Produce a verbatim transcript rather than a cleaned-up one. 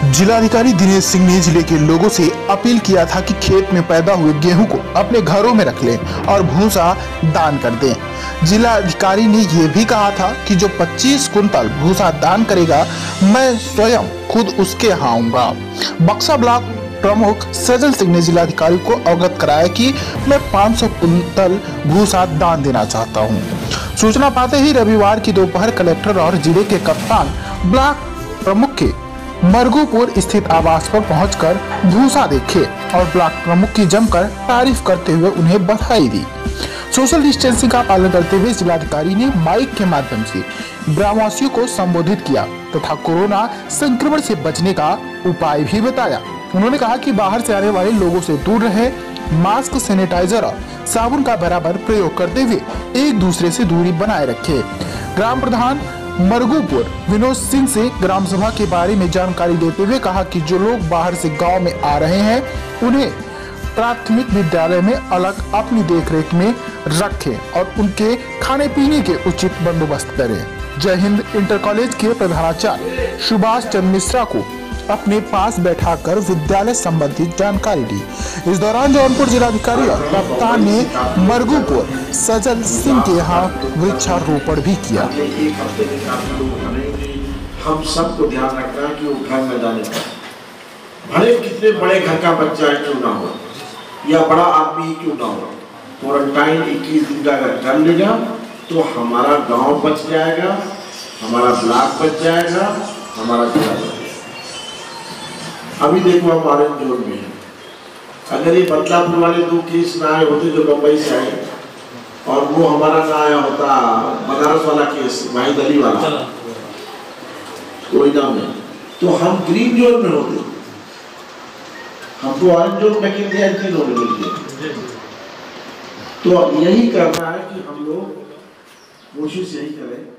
जिलाधिकारी दिनेश सिंह ने जिले के लोगों से अपील किया था कि खेत में पैदा हुए गेहूं को अपने घरों में रख लें और भूसा दान कर दें। जिलाधिकारी ने यह भी कहा था कि जो पच्चीस कुंतल भूसा दान करेगा मैं स्वयं खुद उसके यहाँ आऊंगा। बक्सा ब्लॉक प्रमुख सजल सिंह ने जिलाधिकारी को अवगत कराया कि मैं पाँच सौ कुंतल भूसा दान देना चाहता हूँ। सूचना पाते ही रविवार की दोपहर कलेक्टर और जिले के कप्तान ब्लॉक प्रमुख के मरगूपुर स्थित आवास पर पहुंचकर भूसा देखे और ब्लॉक प्रमुख की जमकर तारीफ करते हुए उन्हें बधाई दी। सोशल डिस्टेंसिंग का पालन करते हुए जिलाधिकारी ने माइक के माध्यम से ग्रामवासियों को संबोधित किया तथा कोरोना संक्रमण से बचने का उपाय भी बताया। उन्होंने कहा कि बाहर से आने वाले लोगों से दूर रहे, मास्क, सैनिटाइजर और साबुन का बराबर प्रयोग करते हुए एक दूसरे से दूरी बनाए रखे। ग्राम प्रधान मरगूपुर विनोद सिंह से ग्राम सभा के बारे में जानकारी देते हुए कहा कि जो लोग बाहर से गांव में आ रहे हैं उन्हें प्राथमिक विद्यालय में अलग अपनी देखरेख में रखें और उनके खाने पीने के उचित बंदोबस्त करें। जय हिंद इंटर कॉलेज के प्रधानाचार्य सुभाष चंद्र मिश्रा को अपने पास बैठाकर विद्यालय संबंधी जानकारी दी। इस दौरान जौनपुर जिलाधिकारी और कप्तान ने मरगूपुर सजल सिंह के यहाँ वृक्षारोपण भी किया। हम सबको ध्यान रखना है कि वो घर में जाने का भले कितने बड़े घर का बच्चा क्यों ना हो या बड़ा आदमी क्यों ना हो, क्वारंटाइन इक्कीस दिन का अगर कर लेगा तो हमारा गांव बच जाएगा, हमारा ब्लॉक बच जाएगा, हमारा जिला बच जाएगा। अभी देखो हमारे जोन में अगर ये बदलापुर वाले दो केस ना आए होते जो बम्बई से आए और वो हमारा ना आया होता बनारस वाला केस वाहिद अली वाला कोयना में, तो हम ग्रीन जोन में होते, हमको ऑरेंज जोन में किन दिया तीन होने मिल। तो यही करना है कि हम लोग कोशिश यही करें